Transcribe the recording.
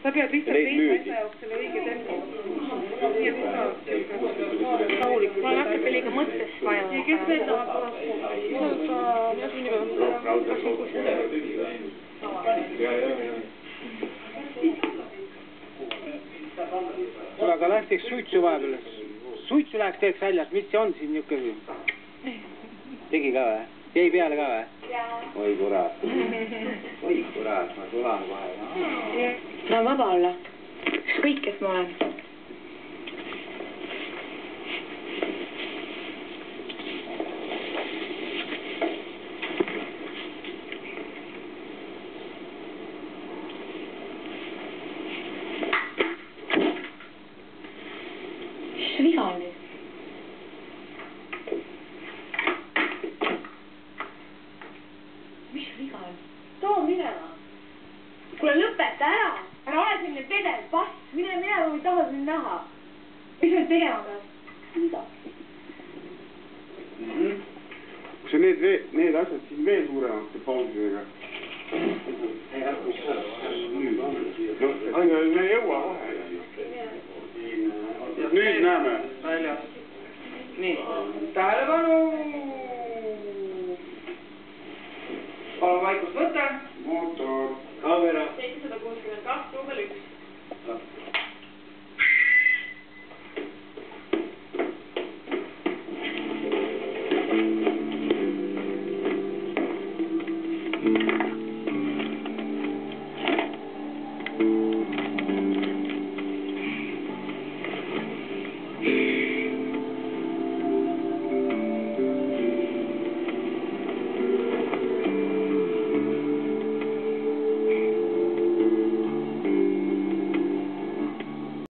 sa pead lihtsalt leidma enda jaoks selle õige tempo. Nii et sa rahulikult. Ma olen natuke liiga mõttes vaja. Ja kes veel tahab horoskoopi? Siis on ka minu sünnipäev. Kuule, aga lähteks suitsu vahepeal. Suitsu läheks teeks väljas, mis see on siin niisugune? Tegi ka või? Jäi peale ka või? Oi kurat. Oi kurat, ma tulan kohe. Ma on vaba olla. Ükskõik, kes ma olen. Mis see viga on nüüd? Mis see viga on? Too minema. Kuule, lõpeta ära. Ära ole selline pedel, pass. Mine, kui tahad mind näha. Mis sa nüüd tegema pead? Mida? Kui sa need asjad siin veel suuremate pausidega. Aina, me ei jõua kohe.